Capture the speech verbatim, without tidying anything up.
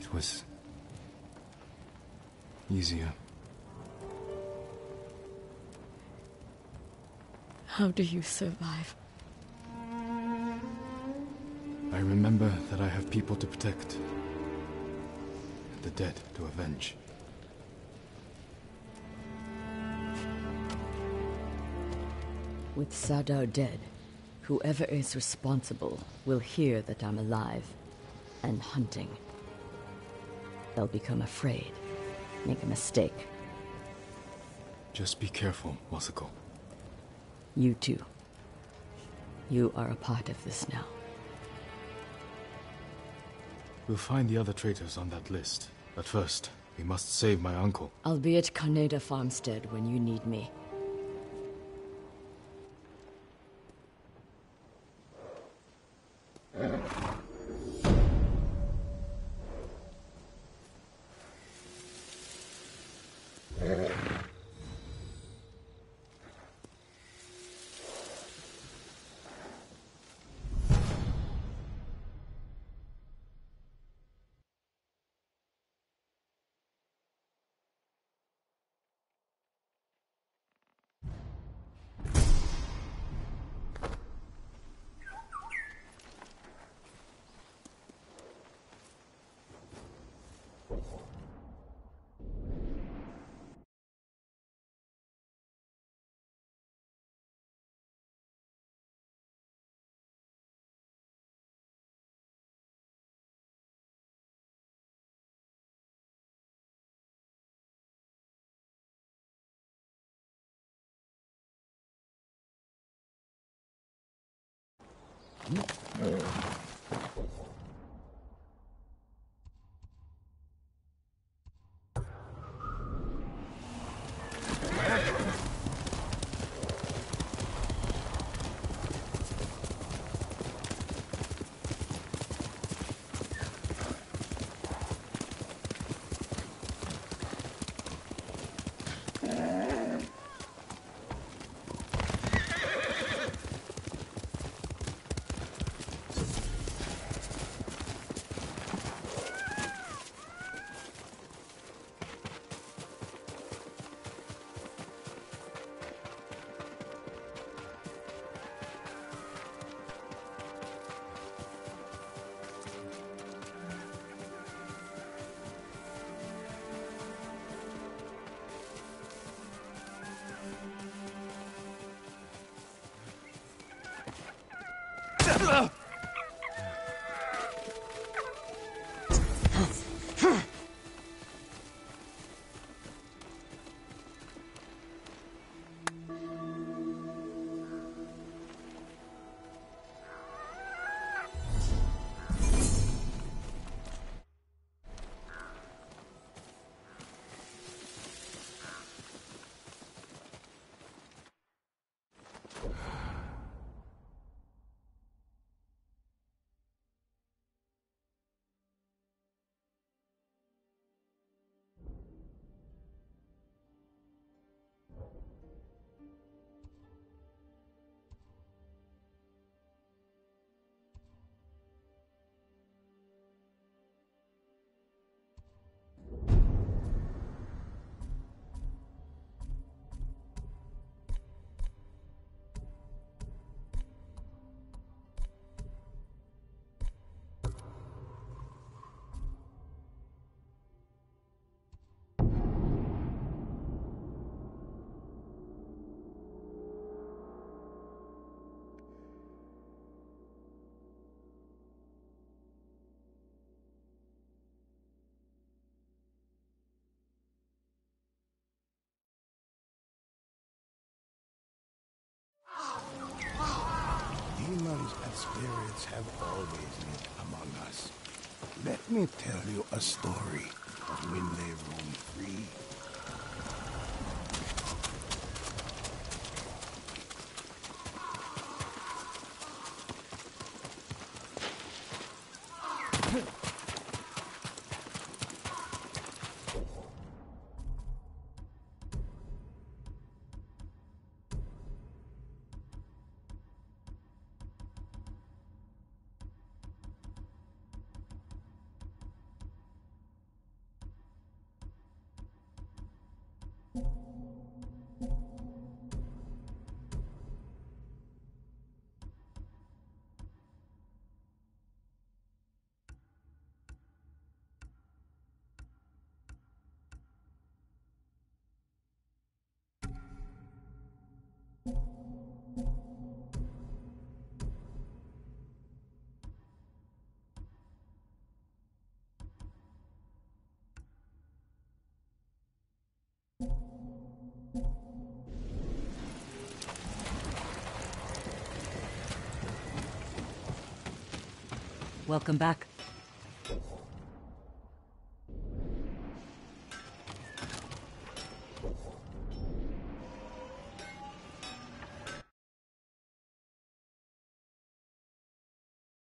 It was easier. How do you survive? I remember that I have people to protect, and the dead to avenge. With Sadar dead, whoever is responsible will hear that I'm alive and hunting. They'll become afraid, make a mistake. Just be careful, Masako. You too. You are a part of this now. We'll find the other traitors on that list. But first, we must save my uncle. I'll be at Kaneda Farmstead when you need me. Demons and spirits have always lived among us. Let me tell you a story of when they roamed free. Welcome back.